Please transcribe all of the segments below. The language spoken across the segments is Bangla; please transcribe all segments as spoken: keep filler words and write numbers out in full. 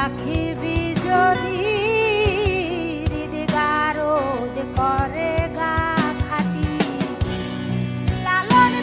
রাখিবি যদি হৃদ গারদ করে গা খাটি লালন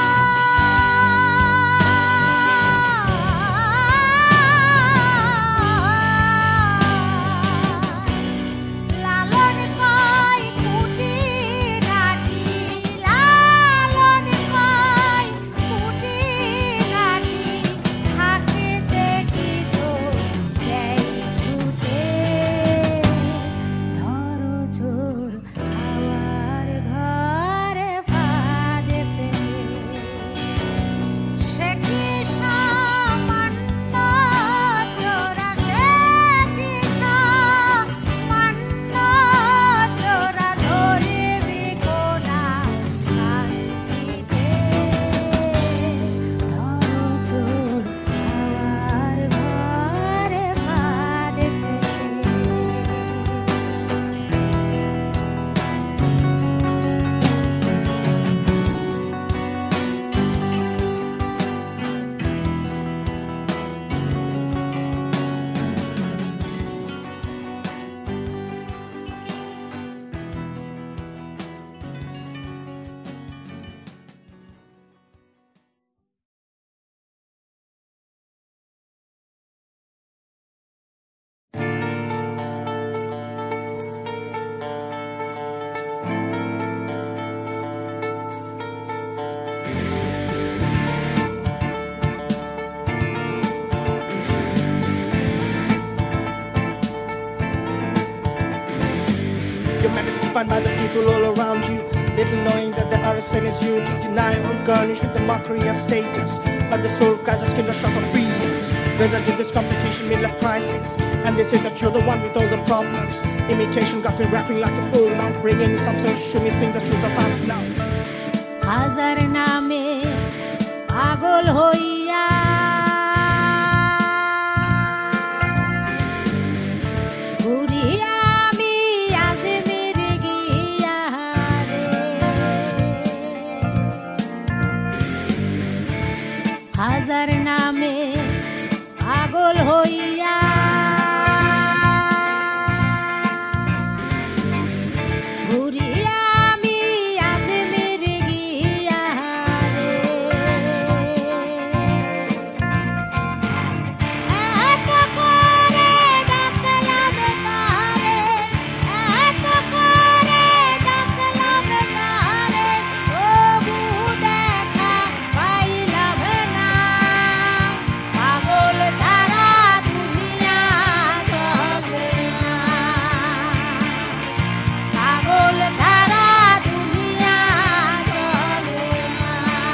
Defined by the people all around you, little knowing that they are as same as you. To deny or garnish with the mockery of status, but the soul cries out, skin the shots of free yes. Result in this competition, midlife crisis, and they say that you're the one with all the problems. Imitation got me rapping like a fool, now bringing some sense. Show me sing the truth of us now. হাজার নামে পাগল হইয়া ঘুরিয়া আমি আজমির গিয়া রে হাজার নামে পাগল হইয়া ঘুরিয়া আমি আজমির গিয়া রে এত করে ডাকলাম তারে এত করে ডাকলাম তারে তবু দেখা পাইলাম না পাগল ছাড়া দুনিয়া চলে না পাগল ছাড়া দুনিয়া চলে না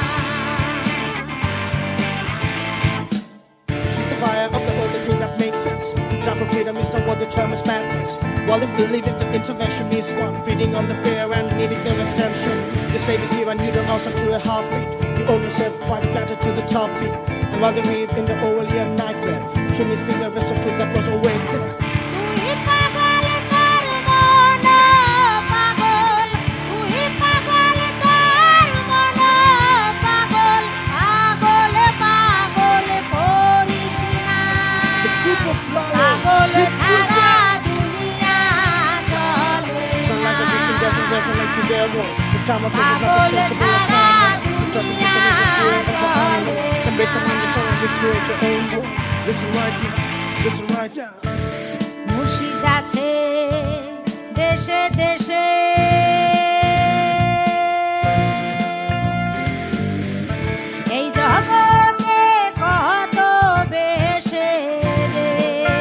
She's the fire of the only thing that makes sense. Time for freedom is not what the term is madness. While they believe that the intervention is one, feeding on the fear and needing their attention. The slave is here and you don't answer to a half beat. You own yourself quite flatter to the top beat. And while they breathe in the Orwellian nightmare, should me see the rest of truth that was always there. তুই পাগল তোর মন পাগল তুই পাগল তোর মন পাগল পাগল পাগল করিস না The group of flowers, পাগল the ছাড়া দুনিয়া চলে sunlight না of vision doesn't resonate with their words. The conversation is not পাগল the sensible ছাড়া of just a দুনিয়া system is the fear of the চলে hand. And based on your soul, you create your own world. Listen right now, listen right now. মুর্শিদ আছে দেশে দেশে এই জগতে কত বেশে রে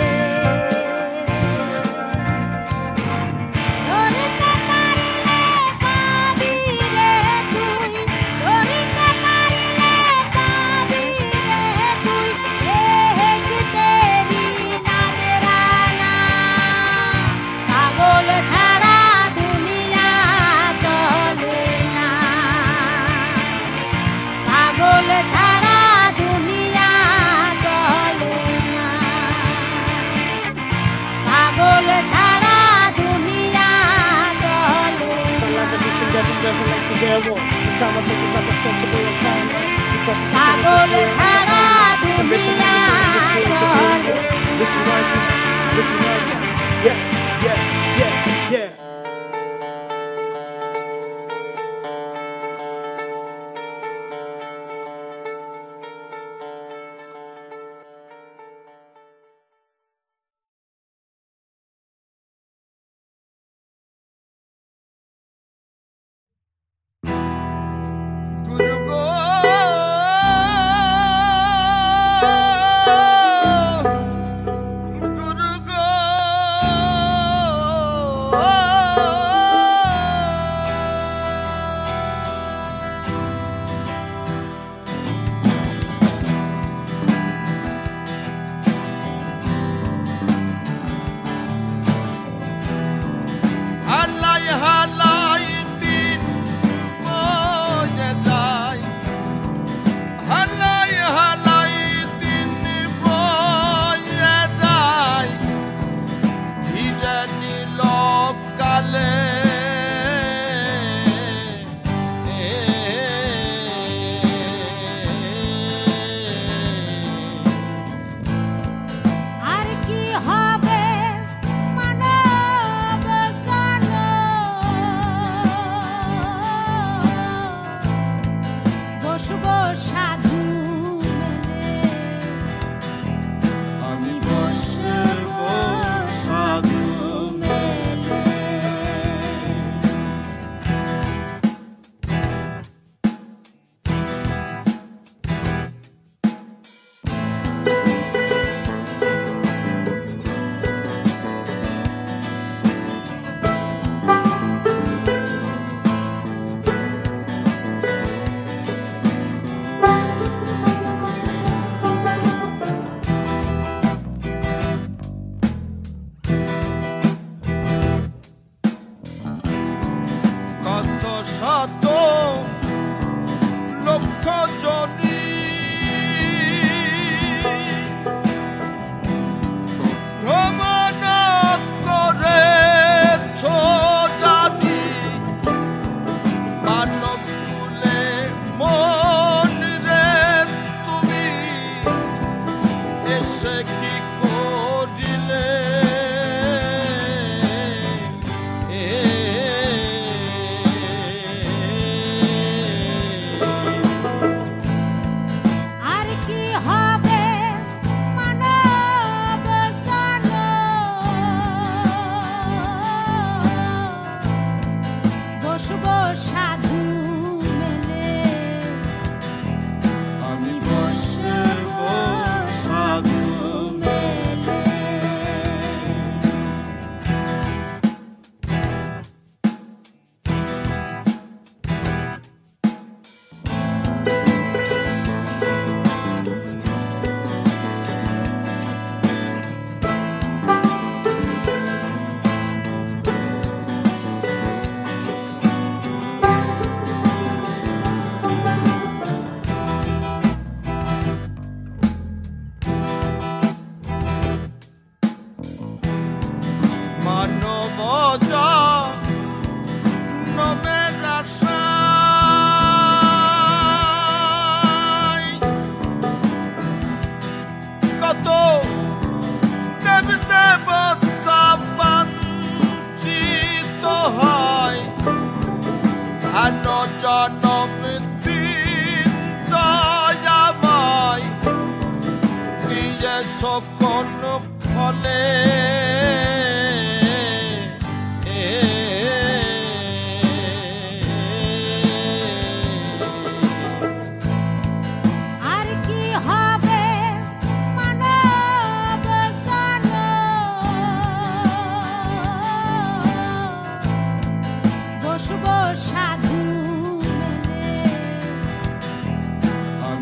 ধরিতে পারলে পাবি রে তুই ধরিতে পারলে পাবি রে তুই এসে তেরি নাজরানা পাগল ছাড়া দুনিয়া চলে না পাগল ছাড়া দুনিয়া চলে না পাগল ছাড়া দুনিয়া চলে Sunlight of vision doesn't resonate with their world. The conversation is not the sensible of time. Because the system is পাগল the fear of the ছাড়া hand. And based on দুনিয়া your soul, you create your own চলে world. Listen right here. Listen right here. Yeah, yeah, yeah, yeah.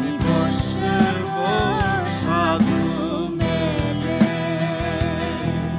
আমি বসব সাধু মেলে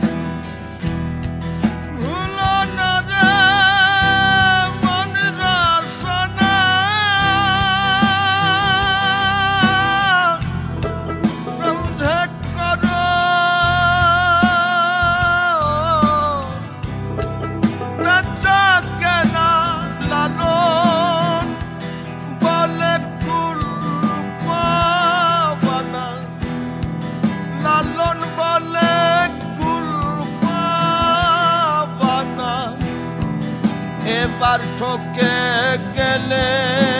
একবার ঠকে গেলে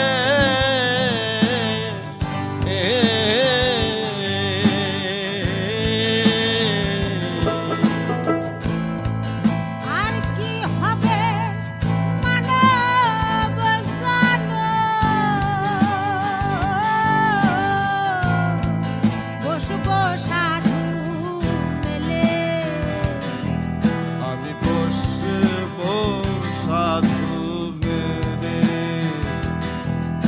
আর কি হবে মানব জানো বসবো সাধু মেলে আমি বসবো সাধু মেরে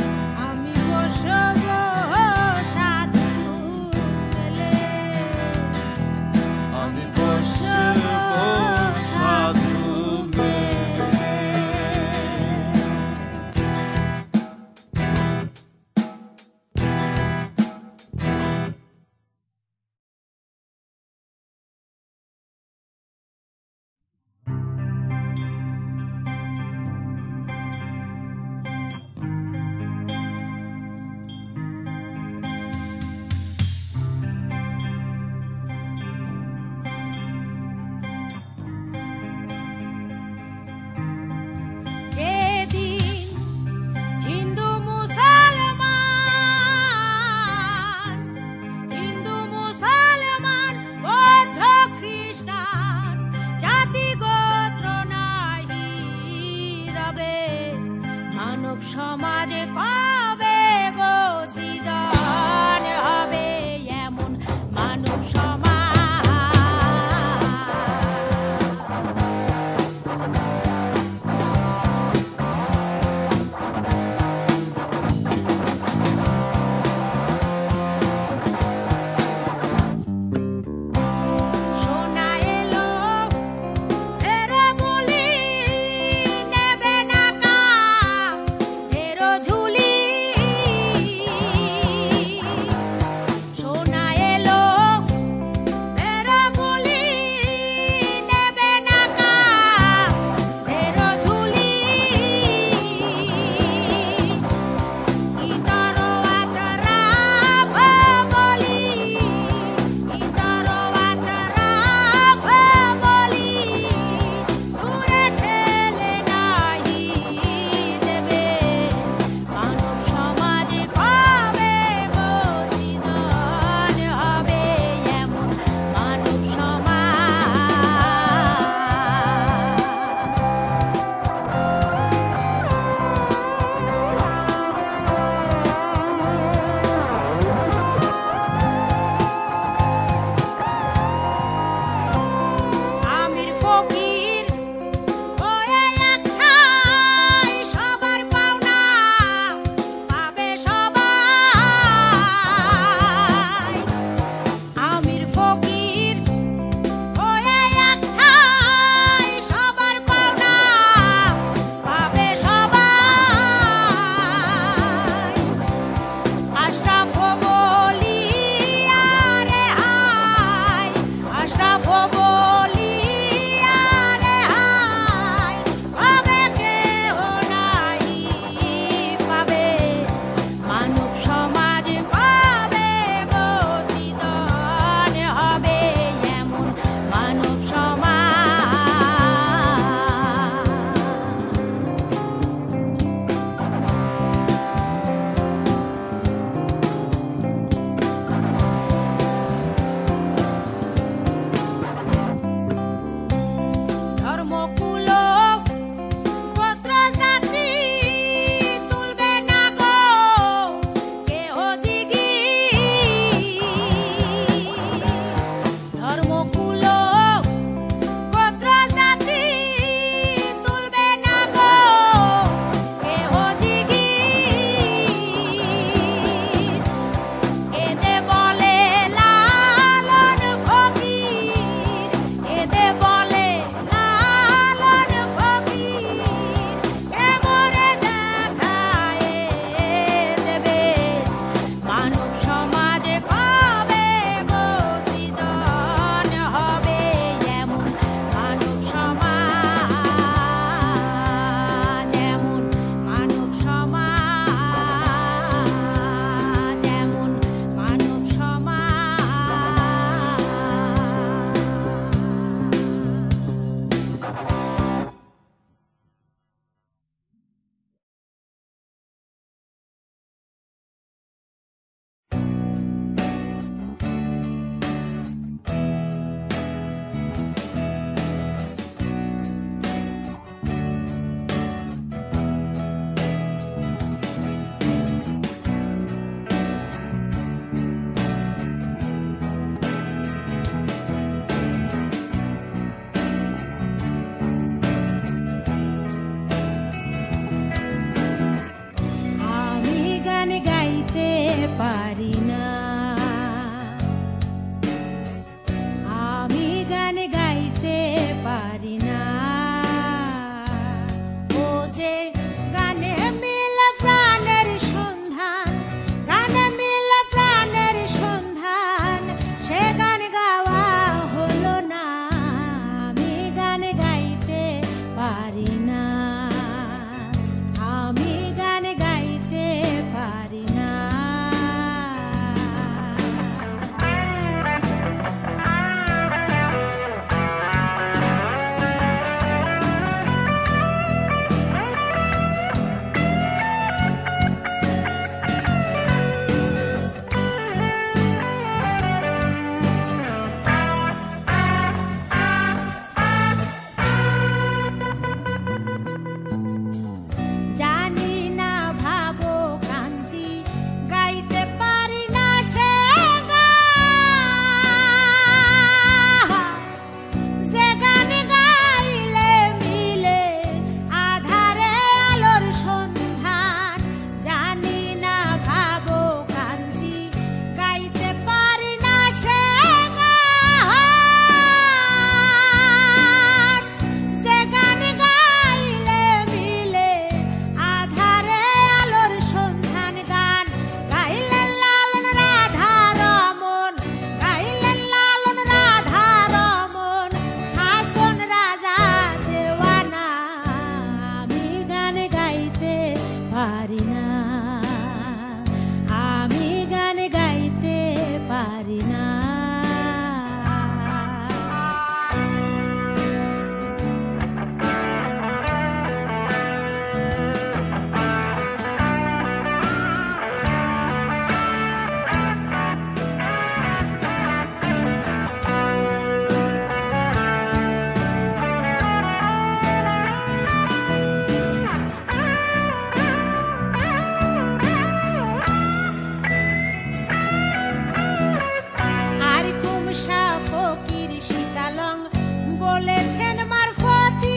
শাহ ফকির শীতালং বলেছেন মারফতি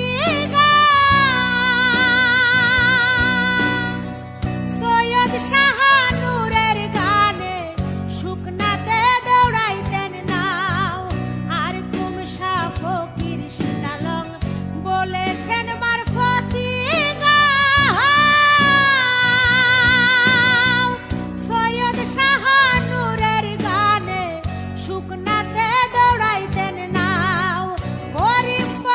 সৈয়দ শাহ নূরের গানে শুকনাতে দৌড়াইতেন নাও। আর গুম শাহ ফকির শীতালং বলেছেন মারফতি সৈয়দ শাহ নূরের গানে শুকনাতে দৌড়াইতেন নাও। করিম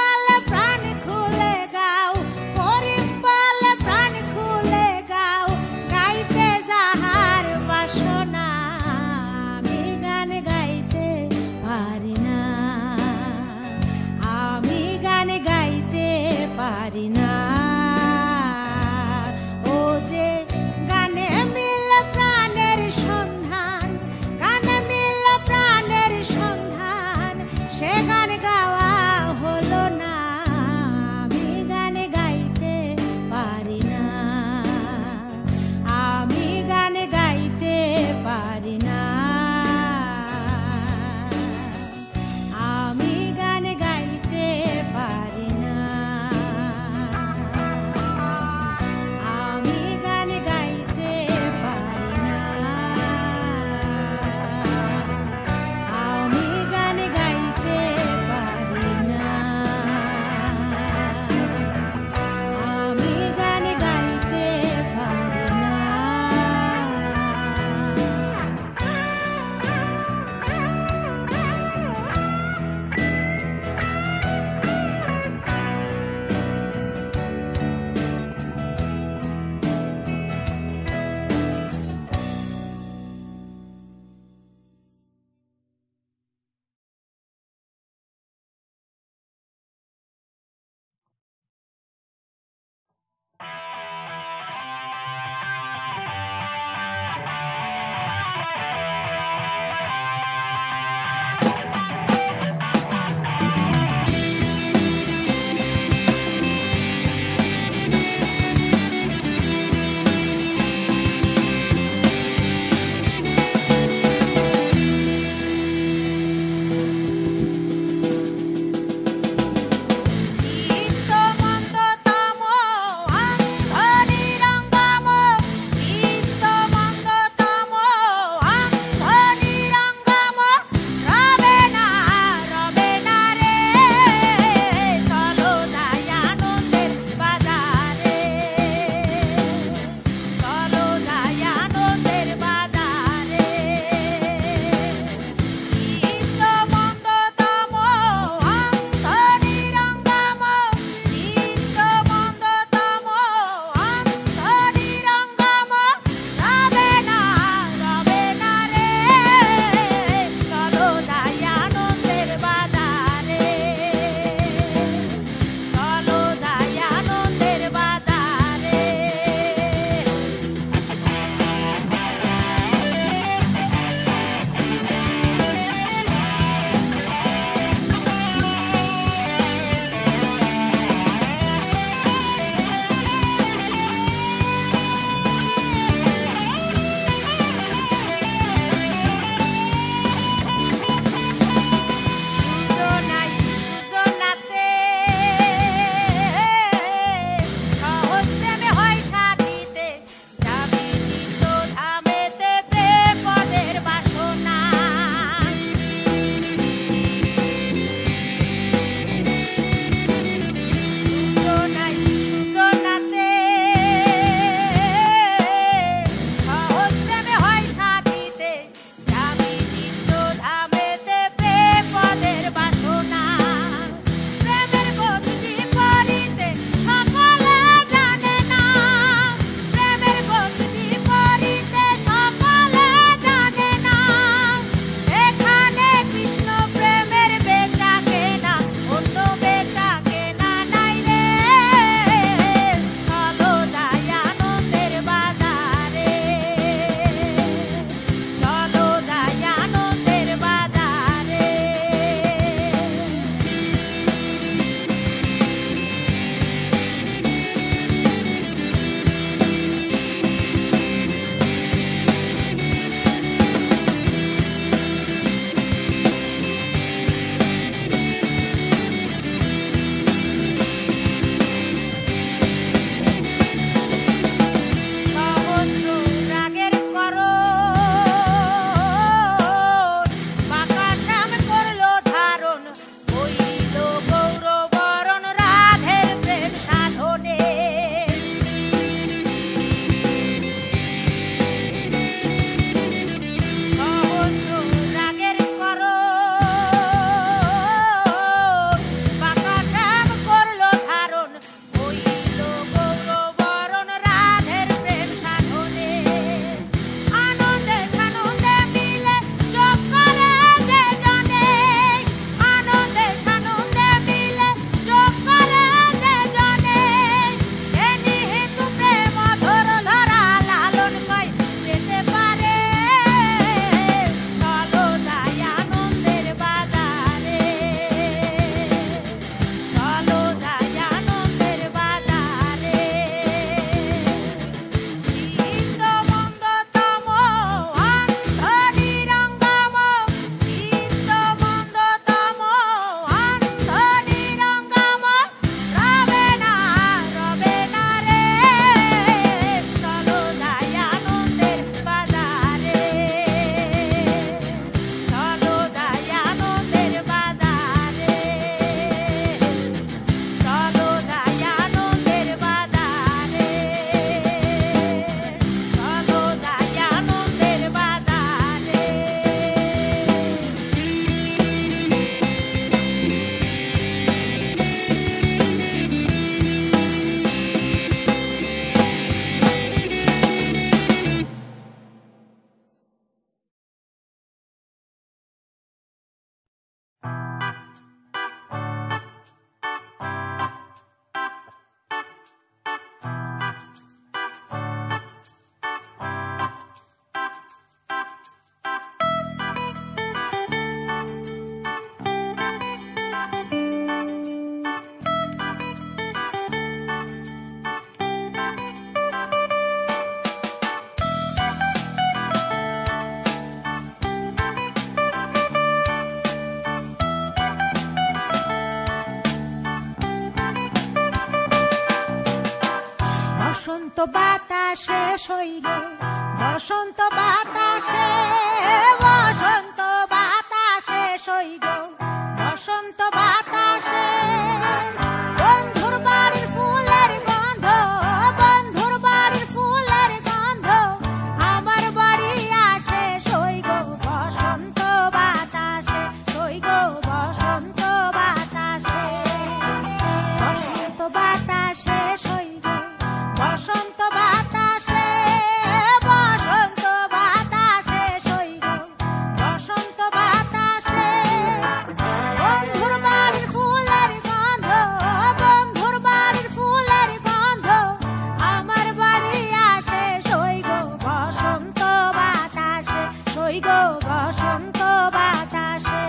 সই গো বসন্ত বাতাসে বসন্ত বাতাসে সই গো বসন্ত বাতাসে বন্ধুর বাড়ির ফুলের গন্ধ বন্ধুর বাড়ির ফুলের গন্ধ আমার বাড়ি আসে সই গো বসন্ত বাতাসে সই গো বসন্ত বাতাসে বসন্ত বাতাসে সই গো বসন্ত বাতাসে বসন্ত বাতাসে সই গো বসন্ত বাতাসে বন্ধুর বাড়ির ফুলের গন্ধ বন্ধুর বাড়ির ফুলের গন্ধ আমার বাড়ি আসে সই গো বসন্ত বাতাসে সই গো বসন্ত বাতাসে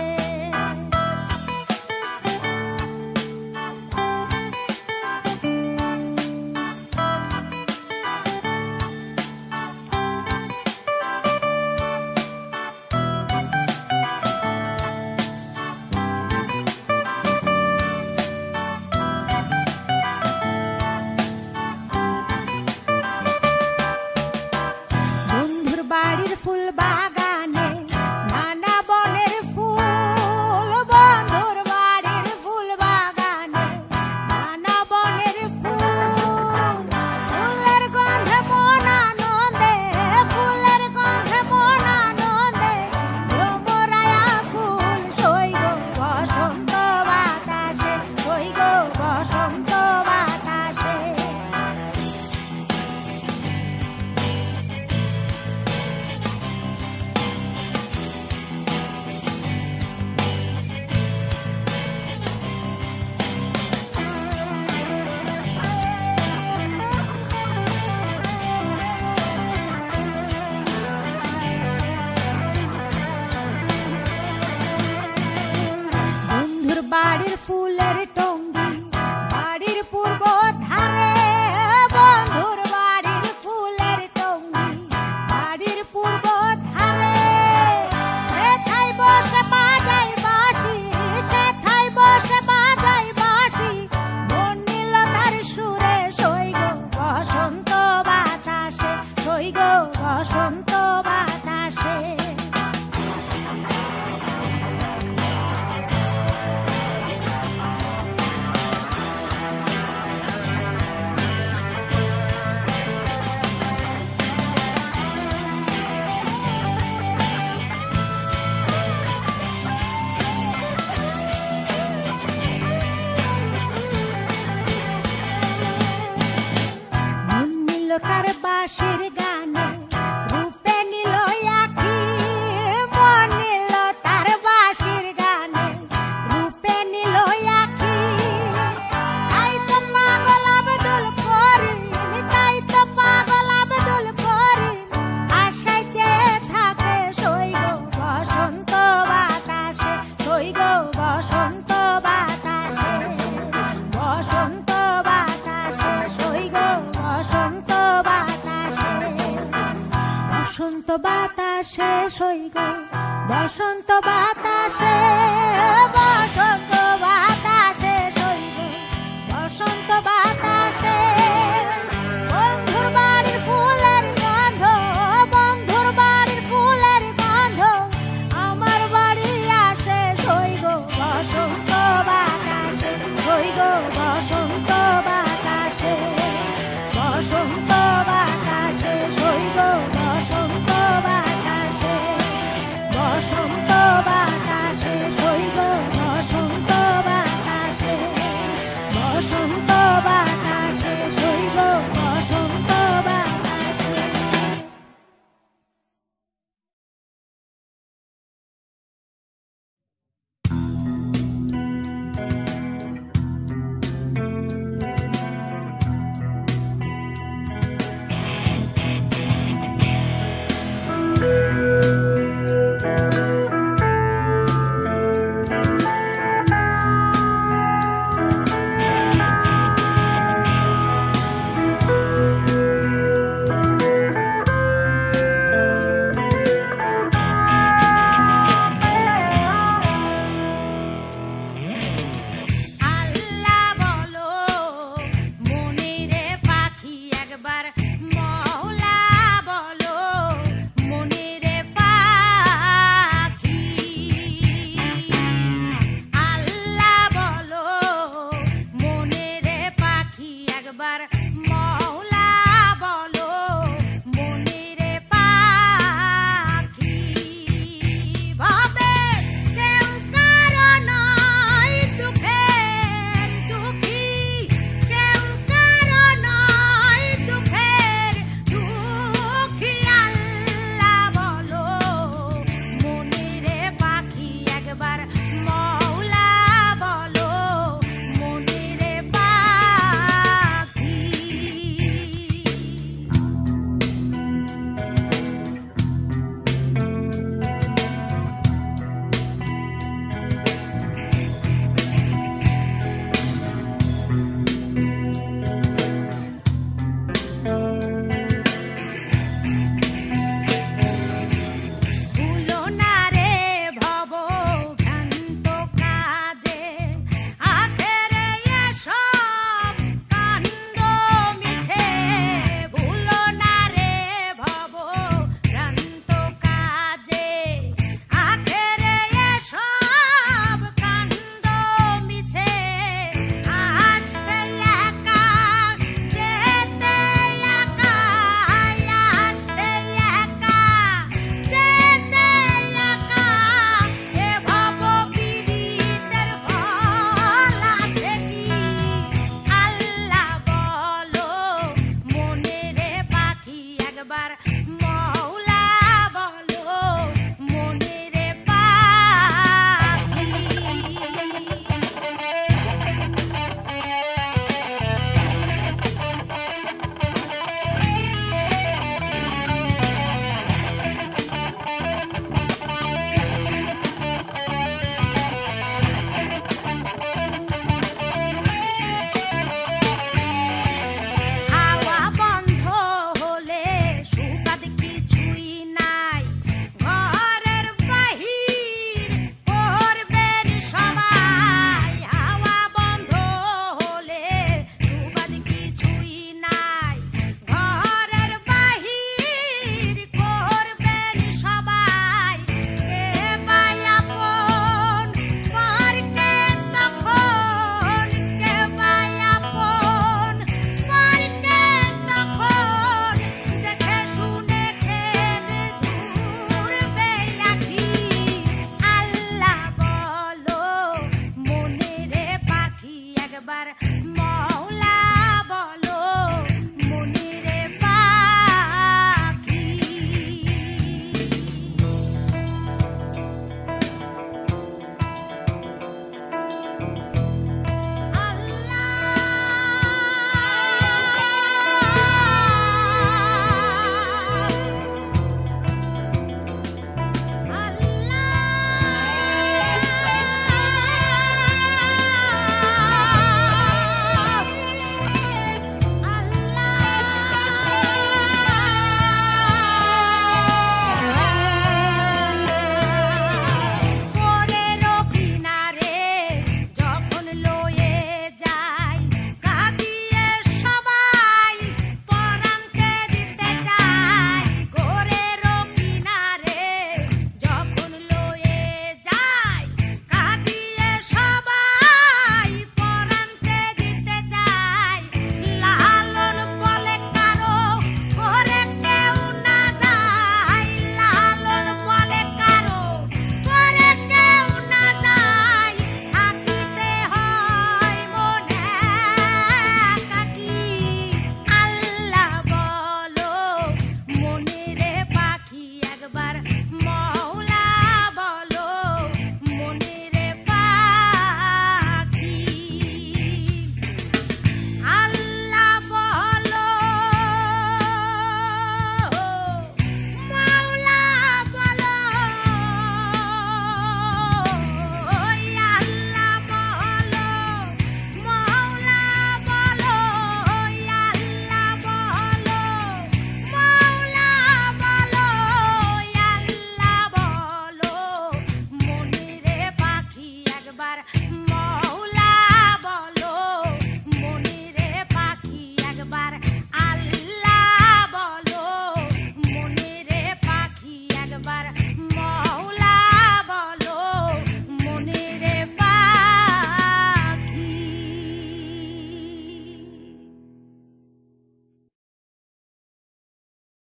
বন্ধুর বাড়ির ফুল বাগানে নানা বনের ফুল বন্ধুর বাড়ির ফুল বাগানে নানা বনের ফুল ফুলের গন্ধে মন আনন্দে ফুলের গন্ধে মন আনন্দে ভ্রমরায়া ফুল সই গো বসন্ত বাতাসে সই গো বসন্ত বাতাসে বন্ধুর বাড়ির ফুলের টঙ্গি বাড়ির পূর্ব ধারে বন্ধুর বাড়ির ফুলের টঙ্গি বাড়ির পূর্ব ধারে সেথাই বসে বাজাই বাঁশি সেথাই বসে বাজাই বাঁশি মন নিল তার সুরে সই গো বসন্ত বাতাসে সই গো বসন্ত বাতাসে মন নিল তার বাঁশির গানে রূপে নিল আঁখি মন নিল তার বাঁশির গানে রূপে নিল আঁখি তাই তো পাগল আব্দুল করিম তাই তো পাগল আব্দুল করিম আশায় চেয়ে থাকে সই গো বসন্ত বাতাসে সই গো বসন্ত বাতাসে বসন্ত বাতাসে সই গো বসন্ত বাতাসে বসন্ত বাতাসে সই গো বসন্ত বাতাসে বসন্ত বাতাসে সই গো বসন্ত বাতাসে বন্ধুর বাড়ির ফুলের গন্ধ বন্ধুর বাড়ির ফুলের গন্ধ আমার বাড়ি আসে সই গো বসন্ত বাতাসে সই গো বসন্ত বাতাসে বসন্ত বাতাসে সই গো বসন্ত বাতাসে বসন্ত বাতাসে সই about more.